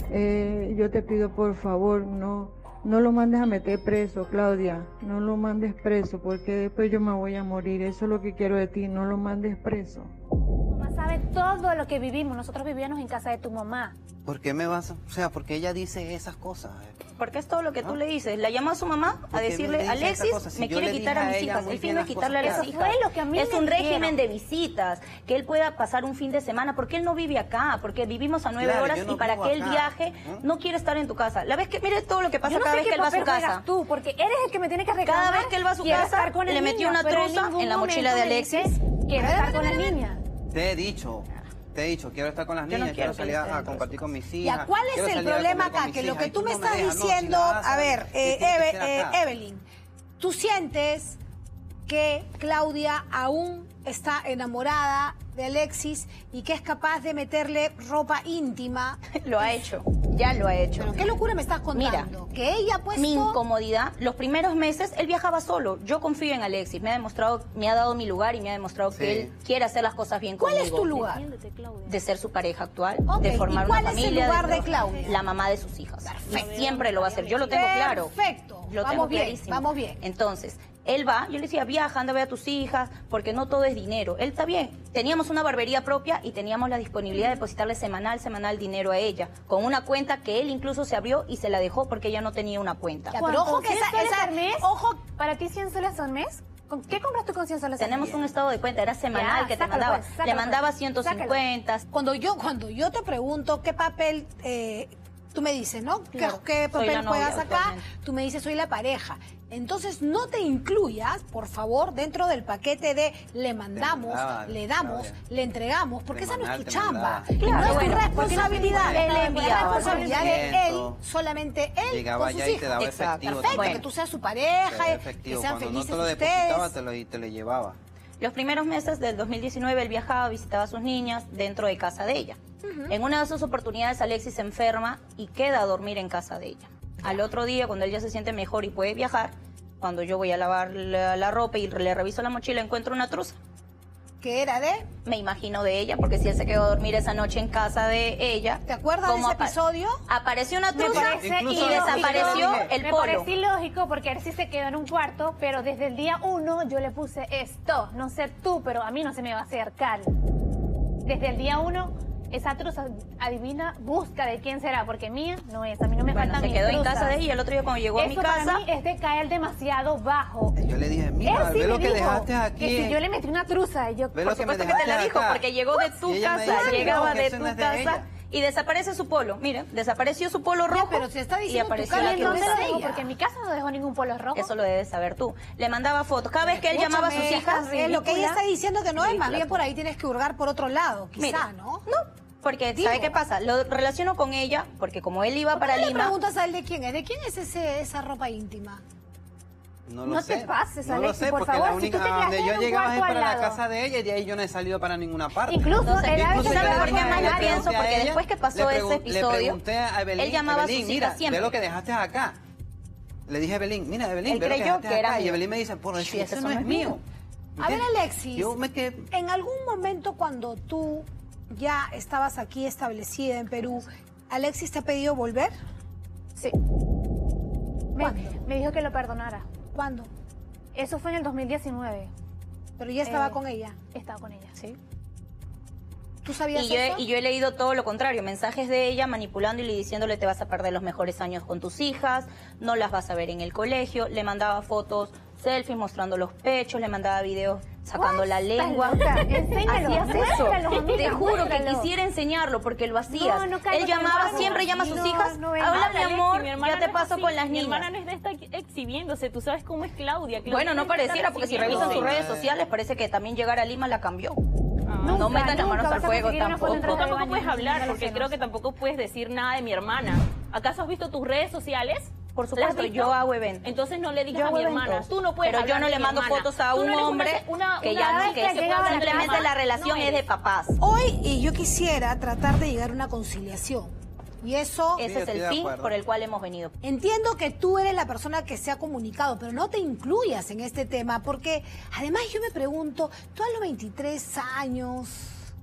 Yo te pido por favor, no lo mandes a meter preso, Claudia, no lo mandes preso, porque después yo me voy a morir, eso es lo que quiero de ti, no lo mandes preso. Tu mamá sabe todo lo que vivimos, nosotros vivíamos en casa de tu mamá. ¿Por qué me vas a...? O sea, porque ella dice esas cosas. Porque es todo lo que tú le dices. La llamó a su mamá a ¿Por qué decirle, me dice Alexis, esas cosas? Si me yo quiere le quitar dije a a mis ella hijas. muy El fin bien no las es quitarle a cosas las que hijas. Eso fue lo que a mí Es me un dijeron. régimen de visitas, que él pueda pasar un fin de semana, porque él no vive acá, porque vivimos a 9 Claro, horas yo no y para vivo que él acá. viaje no quiere estar en tu casa. La vez que, mire todo lo que pasa Yo no cada sé vez que qué él va a su papel casa. juegas tú, porque eres el que me tiene que reclamar. Cada vez que él va a su quiero casa, estar con el le metió niño, una pero truza ningún en la mochila momento de me dice, Alexis. quiero estar con la niña. Te he dicho, quiero estar con las Yo no niñas, quiero quiero que salir él esté a dentro de compartir su con mis Ya, hijas. ¿cuál es quiero el salir a problema comer con acá? mis Que lo hijas, que y tú me no estás dejas, no, si diciendo, la vas a ver, ¿qué tiene que ser acá? Evelyn, tú sientes que Claudia aún está enamorada de Alexis y que es capaz de meterle ropa íntima. Lo ha hecho, ya lo ha hecho. Pero qué locura me estás contando. Mira, que ella ha puesto... Mi incomodidad, los primeros meses él viajaba solo. Yo confío en Alexis, me ha dado mi lugar y me ha demostrado Sí. que él quiere hacer las cosas bien ¿Cuál conmigo. es tu lugar? Defiéndete, Claudia. De ser su pareja actual, Ok, de formar ¿y cuál una es el familia. lugar de Claudia? La mamá de sus hijas. Y siempre lo va a hacer, yo lo tengo claro. Perfecto. Lo Vamos tengo bien, clarísimo. vamos bien. Entonces, él va, yo le decía, viaja, anda a ver a tus hijas, porque no todo es dinero. Él está bien. Teníamos una barbería propia y teníamos la disponibilidad de depositarle semanal dinero a ella, con una cuenta que él incluso se abrió y se la dejó porque ella no tenía una cuenta. Ya, pero ojo que 100 soles al mes. ojo, ¿Para ti 100 soles al mes? ¿Con qué compras tú con 100 soles al mes? Tenemos un estado de cuenta, era semanal Ya, que te sácalo, mandaba. pues, sácalo, Le mandaba pues. 150. cuando yo te pregunto qué papel tú me dices, ¿no? Claro, ¿Qué soy papel la novia juegas acá? actualmente. Tú me dices, soy la pareja. Entonces, no te incluyas, por favor, dentro del paquete de le mandamos, mandaba, le damos, Claudia. le entregamos, porque esa no es tu Te chamba. mandaba. Y Claro, no es tu bueno, responsabilidad. porque no te Es enviaba. la responsabilidad de él, Conocimiento. solamente él Llegaba con sus allá y te hijos. daba Exacto. efectivo. Perfecto, Bueno. que tú seas su pareja, que efectivo. sean Cuando no felices te lo ustedes. depositaba, te lo llevaba. Los primeros meses del 2019 él viajaba, visitaba a sus niñas dentro de casa de ella. En una de esas oportunidades Alexis se enferma y queda a dormir en casa de ella. Al otro día, cuando él ya se siente mejor y puede viajar, cuando yo voy a lavar la ropa y le reviso la mochila, encuentro una truza. Que era de... Me imagino de ella, porque si él se quedó a dormir esa noche en casa de ella... ¿Te acuerdas de ¿cómo ese episodio? Apareció una Me truza parece y Incluso desapareció dije, el Me polo. parece ilógico porque él sí se quedó en un cuarto, pero desde el día 1 yo le puse esto. No sé tú, pero a mí no se me va a acercar. Desde el día 1, esa truza, adivina, busca de quién será, porque mía no es. A mí no me Bueno, faltan se mis quedó en truzas. casa de ella y el otro día cuando llegó a mi Eso casa... para mí es de caer demasiado bajo. Yo le dije, mira, Él sí ve me lo que dijo dejaste aquí. que si yo le metí una truza, yo... Ve Por lo que me supuesto que te la dejaste dijo, acá. porque llegó de tu Y ella me casa, dice, llegaba no, que de eso tu no es de casa ella. y desaparece su polo. Miren, desapareció su polo rojo pero se está y diciendo en tu apareció cara la ¿Y que en no dónde es lo dejó? ella. Porque en mi casa no dejó ningún polo rojo. Eso lo debes saber tú. Le mandaba fotos. Cada vez que él llamaba a sus Escúchame, hijas... lo que ella está diciendo que no es, más Ridícula. bien por ahí tienes que hurgar por otro lado, quizá, Mira, ¿no? No, porque Digo. ¿sabe qué pasa? Lo relaciono con ella, porque como él iba ¿Por qué para no le Lima... preguntas a él de quién es? ¿De quién es esa ropa íntima? No No lo te sé. pases, No lo Alexis, sé, por porque favor, la si tú única te donde quedaste yo en un llegaba es cuarto para al la lado. casa de ella y de ahí yo no he salido para ninguna parte. Incluso Entonces, él a incluso veces ¿sabe se por qué quedaba más al le lado. pienso? Porque ella, después que pasó ese Le episodio, pregunté a Evelyn, él llamaba a sus Evelyn, hijas mira, siempre. ve lo que dejaste acá. Le dije a Evelyn, mira, Evelyn, Él ve lo que creyó dejaste que era acá. Y mío. Evelyn me dice, por Sí, eso eso no es mío. A ver, ¿Entiendes? Alexis, Yo me quedé... en algún momento cuando tú ya estabas aquí establecida en Perú, ¿Alexis te ha pedido volver? Sí. ¿Cuándo? Me dijo que lo perdonara. ¿Cuándo? Eso fue en el 2019. Pero ya estaba Eh, con ella. Estaba con ella. Sí. ¿Tú sabías Y eso? yo he leído todo lo contrario, mensajes de ella manipulando y diciéndole te vas a perder los mejores años con tus hijas, no las vas a ver en el colegio, le mandaba fotos, selfies mostrando los pechos, le mandaba videos sacando la lengua. loca? Enséñalo, Hacías eso. muéstralo, amiga, Te juro que muéstralo. quisiera enseñarlo porque lo hacías. No, no caigas Él llamaba, en el siempre barro. llama a sus No, hijas, no es habla nada, mi Alexis, amor, mi hermana ya no te es paso así. con las Mi niñas. hermana no es de estar exhibiéndose, tú sabes cómo es Claudia. Bueno, no pareciera, porque si revisan sus redes sociales parece que también llegar a Lima la cambió. No metan las manos al fuego tampoco. Tú tampoco puedes hablar No lo porque sé, creo no que sé. tampoco puedes decir nada de mi hermana. ¿Acaso has visto tus redes sociales? Por ¿Las supuesto, has visto? yo hago eventos. Entonces no le digas Yo a hago mi hermana. eventos. Tú no puedes Pero yo hablar no de le mi mando hermana. fotos a Tú un no eres hombre una que ya no, vez que que llegaba la simplemente mamá, la relación no es de eres. papás. Hoy y yo quisiera tratar de llegar a una conciliación. Y eso... Ese yo es estoy el de fin acuerdo. por el cual hemos venido. Entiendo que tú eres la persona que se ha comunicado, pero no te incluyas en este tema, porque además yo me pregunto, tú a los 23 años,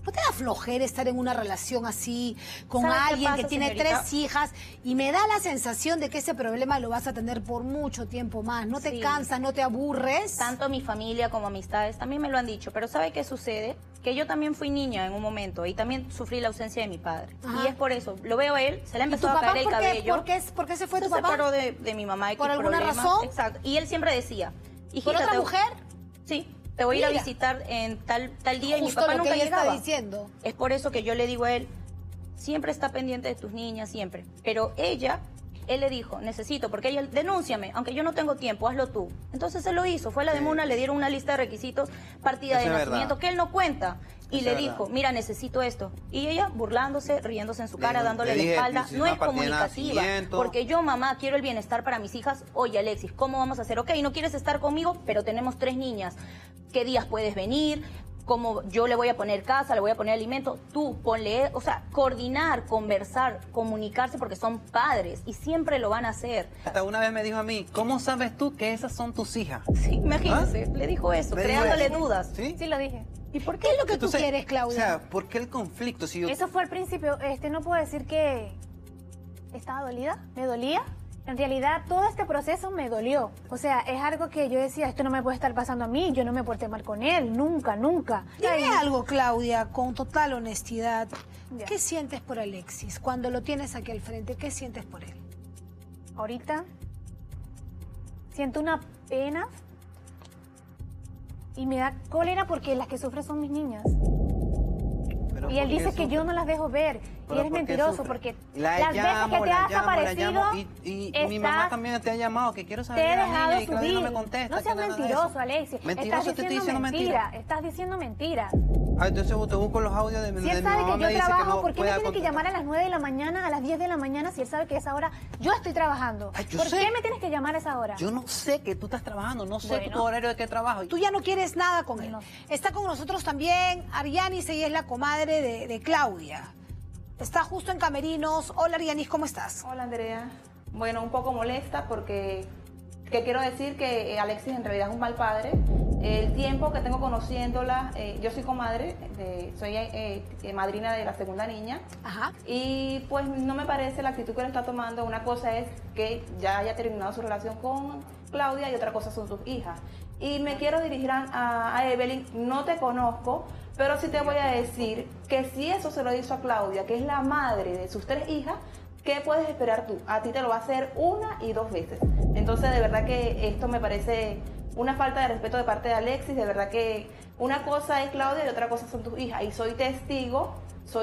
¿No te da flojera estar en una relación así con ¿Sabe qué alguien pasa, que tiene señorita? 3 hijas? Y me da la sensación de que ese problema lo vas a tener por mucho tiempo más. ¿No te Sí. cansas, no te aburres? Tanto mi familia como amistades también me lo han dicho, pero ¿sabe qué sucede? Que yo también fui niña en un momento y también sufrí la ausencia de mi padre. Ajá. Y es por eso, lo veo a él, se le ha ¿Y tu empezado a papá caer el por qué? cabello. ¿Por qué se fue Se tu papá? separó de mi mamá. ¿Por X alguna problemas. razón? Exacto. Y él siempre decía, hijita, ¿Por otra te- mujer? Sí, te voy a ir a Mira. visitar en tal día y mi Justo papá lo que nunca ella está llegaba. diciendo. Es por eso que yo le digo a él, siempre está pendiente de tus niñas, siempre. Pero él le dijo, necesito, porque ella, denúnciame, aunque yo no tengo tiempo, hazlo tú. Entonces él lo hizo, fue a la de Muna, le dieron una lista de requisitos, partida Eso de es nacimiento, verdad. que él no cuenta. Y Eso le es dijo, verdad. mira, necesito esto. Y ella burlándose, riéndose en su cara, Le dándole la dije, espalda. necesito No una es partida de comunicativa. nacimiento. Porque yo, mamá, quiero el bienestar para mis hijas. Oye, Alexis, ¿cómo vamos a hacer? Ok, no quieres estar conmigo, pero tenemos 3 niñas. ¿Qué días puedes venir? Como yo le voy a poner casa, le voy a poner alimento, tú ponle, o sea, coordinar, conversar, comunicarse porque son padres y siempre lo van a hacer. Hasta una vez me dijo a mí, ¿cómo sabes tú que esas son tus hijas? Sí, imagínense, le dijo eso, ¿Le dijo creándole eso? dudas. ¿Sí? Sí, lo dije. ¿Y por ¿Qué es lo que tú Entonces, quieres, Claudia? O sea, ¿por qué el conflicto? Si yo... Eso fue al principio. No puedo decir que estaba dolida. Me dolía. En realidad, todo este proceso me dolió. O sea, es algo que yo decía, esto no me puede estar pasando a mí. Yo no me porté mal con él. Nunca, nunca. Dime algo, Claudia, con total honestidad. Ya. ¿Qué sientes por Alexis? Cuando lo tienes aquí al frente, ¿qué sientes por él? Ahorita siento una pena y me da cólera porque las que sufren son mis niñas. Pero Y él ¿por qué dice que sufre? yo no las dejo ver. Y Pero él es ¿por qué mentiroso sufre? porque La las veces que te has aparecido, y mi mamá también te ha llamado, que quiero saber te he de la dejado niña y Claudia subir. no me contesta. No seas que nada de mentiroso, eso. Alexis. Mentiroso, te estoy diciendo mentira. Estás diciendo mentiras. Ah, entonces te busco los audios de Si de él mi sabe mamá, que me yo dice trabajo, no ¿por qué me pueda tiene que contestar. llamar a las 9 de la mañana, a las 10 de la mañana, si él sabe que a esa hora yo estoy trabajando? Ay, yo ¿Por sé. qué me tienes que llamar a esa hora? Yo no sé que tú estás trabajando, no sé Bueno. tu horario de qué trabajo. Tú ya no quieres nada con él. No. Está con nosotros también Arianis, ella es la comadre de Claudia. Está justo en Camerinos. Hola, Arianis, ¿cómo estás? Hola Andrea. Bueno, un poco molesta porque quiero decir que Alexis en realidad es un mal padre. El tiempo que tengo conociéndola, yo soy comadre, soy madrina de la segunda niña. Ajá. Y pues no me parece la actitud que él está tomando. Una cosa es que ya haya terminado su relación con Claudia y otra cosa son sus hijas. Y me quiero dirigir a Evelyn, no te conozco, pero sí te voy a decir que si eso se lo hizo a Claudia, que es la madre de sus 3 hijas, ¿qué puedes esperar tú? A ti te lo va a hacer 1 y 2 veces. Entonces, de verdad que esto me parece una falta de respeto de parte de Alexis. De verdad que una cosa es Claudia y otra cosa son tus hijas. Y soy testigo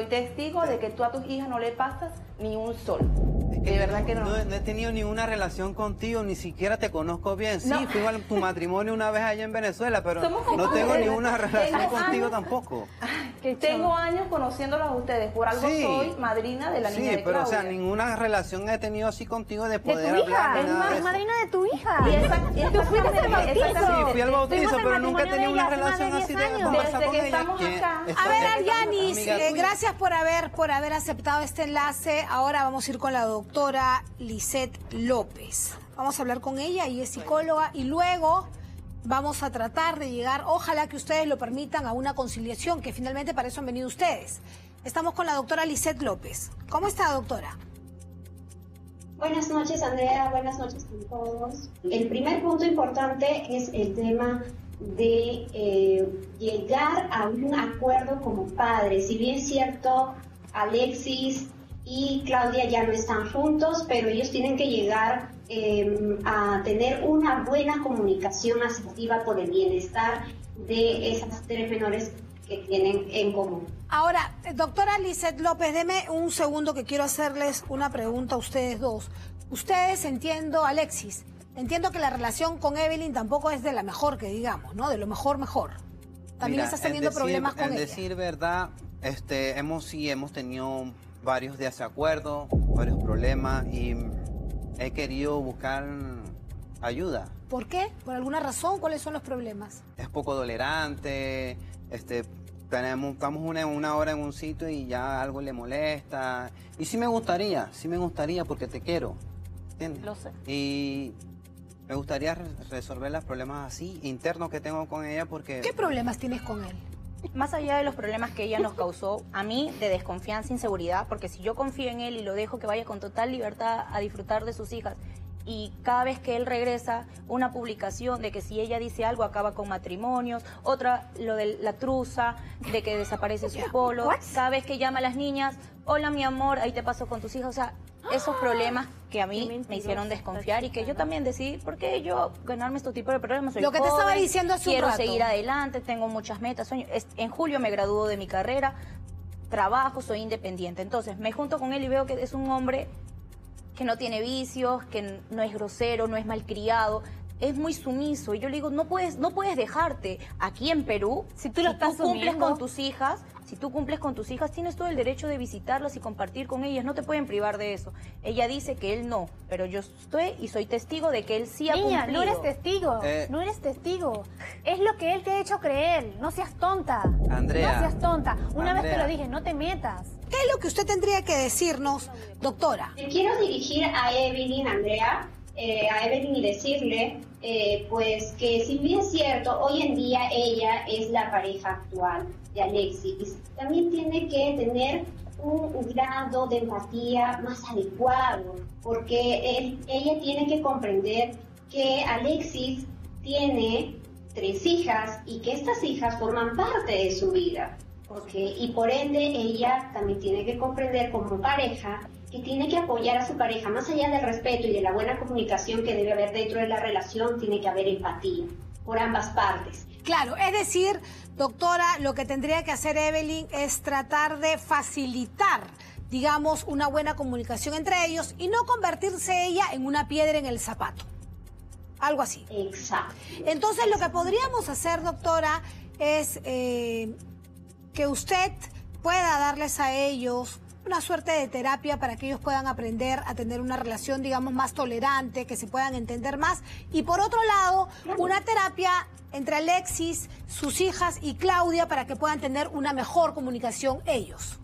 de que tú a tus hijas no le pasas ni un sol. Es que De yo verdad que no. No he tenido ninguna relación contigo, ni siquiera te conozco bien. Sí, No. fui a tu matrimonio una vez allá en Venezuela, pero Somos no tengo compadres. ninguna relación Tengo contigo años. tampoco. Tengo años conociéndolos a ustedes. Por algo Sí. soy madrina de la niña Sí, de pero o Claudia. sea, ninguna relación he tenido así contigo de De poder tu hija, hablar. ni nada de es eso. madrina de tu hija. Y Tú fuiste al bautizo. Sí, fui al bautizo, Fuimos al pero nunca he matrimonio tenido de una ella hace más relación de así 10 de años. conversar Desde con que ella. estamos que acá. es A ver, amiga Arianis, tuya. gracias por haber aceptado este enlace. Ahora vamos a ir con la doctora Lisette López. Vamos a hablar con ella, ella es psicóloga, y luego vamos a tratar de llegar, ojalá que ustedes lo permitan, a una conciliación, que finalmente para eso han venido ustedes. Estamos con la doctora Lisette López. ¿Cómo está, doctora? Buenas noches, Andrea. Buenas noches con todos. El primer punto importante es el tema de llegar a un acuerdo como padres. Si bien es cierto, Alexis y Claudia ya no están juntos, pero ellos tienen que llegar a tener una buena comunicación asertiva por el bienestar de esas 3 menores que tienen en común. Ahora, doctora Lisette López, deme un segundo que quiero hacerles una pregunta a ustedes dos. Ustedes, entiendo, Alexis, entiendo que la relación con Evelyn tampoco es de la mejor que digamos, ¿no? De lo mejor. También Mira, estás teniendo problemas con en ella. decir verdad, hemos tenido varios desacuerdos, varios problemas y he querido buscar ayuda. ¿Por qué? ¿Por alguna razón? ¿Cuáles son los problemas? Es poco tolerante, estamos una hora en un sitio y ya algo le molesta. Y sí me gustaría porque te quiero, ¿entiendes? Lo sé. Y me gustaría resolver los problemas así, internos que tengo con ella porque... ¿Qué problemas tienes con él? Más allá de los problemas que ella nos causó, a mí de desconfianza, inseguridad, porque si yo confío en él y lo dejo que vaya con total libertad a disfrutar de sus hijas, y cada vez que él regresa, una publicación de que si ella dice algo acaba con matrimonios, otra lo de la truza, de que desaparece su polo, cada vez que llama a las niñas, hola mi amor, ahí te paso con tus hijas, o sea, esos problemas que a mí me hicieron desconfiar y que yo también decidí, ¿por qué yo ganarme este tipo de problemas? Soy lo que te estaba joven, diciendo hace un quiero rato. seguir adelante, tengo muchas metas, sueños. En julio me gradúo de mi carrera, trabajo, soy independiente. Entonces me junto con él y veo que es un hombre que no tiene vicios, que no es grosero, no es malcriado, es muy sumiso. Y yo le digo, no puedes dejarte. Aquí en Perú, Si tú lo estás cumples sumiendo. con tus hijas, si tú cumples con tus hijas, tienes todo el derecho de visitarlas y compartir con ellas, no te pueden privar de eso. Ella dice que él no, pero yo estoy y soy testigo de que él sí ha Niña, cumplido. no eres testigo, no eres testigo. Es lo que él te ha hecho creer. No seas tonta. Andrea. No seas tonta. Una vez te Andrea. lo dije, no te metas. ¿Qué es lo que usted tendría que decirnos, doctora? Me quiero dirigir a Evelyn, Andrea, a Evelyn y decirle, pues que si bien es cierto, hoy en día ella es la pareja actual de Alexis, también tiene que tener un grado de empatía más adecuado, porque ella tiene que comprender que Alexis tiene 3 hijas y que estas hijas forman parte de su vida. Y por ende ella también tiene que comprender como pareja que tiene que apoyar a su pareja, más allá del respeto y de la buena comunicación que debe haber dentro de la relación, tiene que haber empatía por ambas partes. Claro, es decir, doctora, lo que tendría que hacer Evelyn es tratar de facilitar, digamos, una buena comunicación entre ellos y no convertirse ella en una piedra en el zapato. Algo así. Exacto. Entonces, lo que podríamos hacer, doctora, es que usted pueda darles a ellos una suerte de terapia para que ellos puedan aprender a tener una relación, digamos, más tolerante, que se puedan entender más. Y por otro lado, una terapia entre Alexis, sus hijas y Claudia para que puedan tener una mejor comunicación ellos.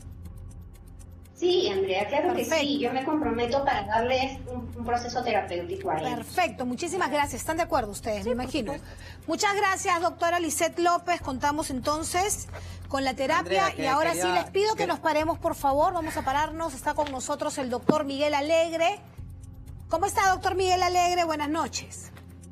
Sí, Andrea, claro Perfecto. que sí. Yo me comprometo para darles un proceso terapéutico a ellos. Perfecto, muchísimas gracias. ¿Están de acuerdo ustedes? Me imagino. Muchas gracias, doctora Lisette López. Contamos entonces con la terapia. Andrea, y ahora sí quería- les pido que nos paremos, por favor. Vamos a pararnos. Está con nosotros el doctor Miguel Alegre. ¿Cómo está, doctor Miguel Alegre? Buenas noches.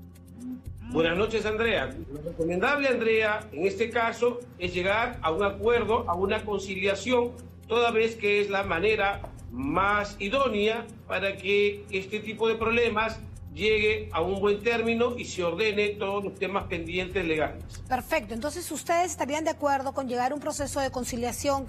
Buenas noches, Andrea. Lo recomendable, Andrea, en este caso, es llegar a un acuerdo, a una conciliación, toda vez que es la manera más idónea para que este tipo de problemas llegue a un buen término y se ordene todos los temas pendientes legales. Perfecto. Entonces, ¿ustedes estarían de acuerdo con llegar a un proceso de conciliación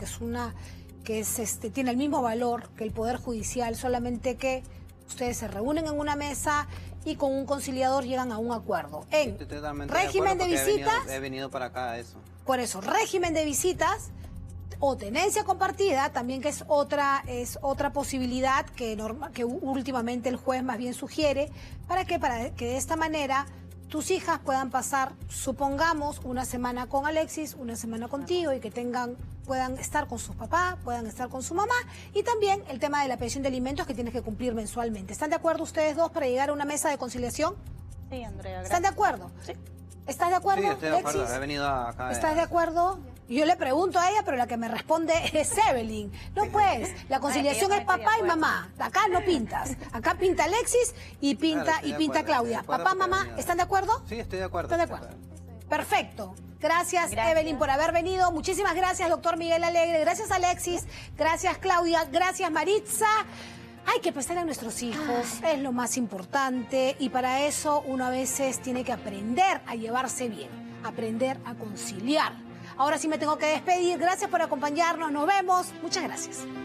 tiene el mismo valor que el Poder Judicial, solamente que ustedes se reúnen en una mesa y con un conciliador llegan a un acuerdo? En Estoy totalmente régimen de acuerdo porque visitas, he venido para acá a eso. por eso, régimen de visitas o tenencia compartida, también que es otra posibilidad que últimamente el juez más bien sugiere, para que de esta manera tus hijas puedan pasar, supongamos, una semana con Alexis, una semana contigo y que puedan estar con sus papás, puedan estar con su mamá, y también el tema de la pensión de alimentos que tienes que cumplir mensualmente. ¿Están de acuerdo ustedes dos para llegar a una mesa de conciliación? Sí, Andrea, gracias. ¿Están de acuerdo? Sí. ¿Estás de acuerdo, Sí, estoy de acuerdo. Alexis? He venido acá. ¿Estás de acuerdo? Yo le pregunto a ella, pero la que me responde es Evelyn. No, pues, la conciliación Ay, es que yo no papá estoy y de mamá. Acá no pintas. Acá pinta Alexis y pinta, Claro, estoy y de pinta acuerdo, Claudia. estoy de acuerdo Papá, porque he mamá, venido. ¿están de acuerdo? Sí, estoy de acuerdo. ¿Están de estoy acuerdo? Perfecto. Gracias, Gracias. Evelyn, por haber venido. Muchísimas gracias, doctor Miguel Alegre. Gracias, Alexis. Gracias, Claudia. Gracias, Maritza. Hay que pensar en nuestros hijos, es lo más importante. Y para eso uno a veces tiene que aprender a llevarse bien, aprender a conciliar. Ahora sí me tengo que despedir. Gracias por acompañarnos. Nos vemos. Muchas gracias.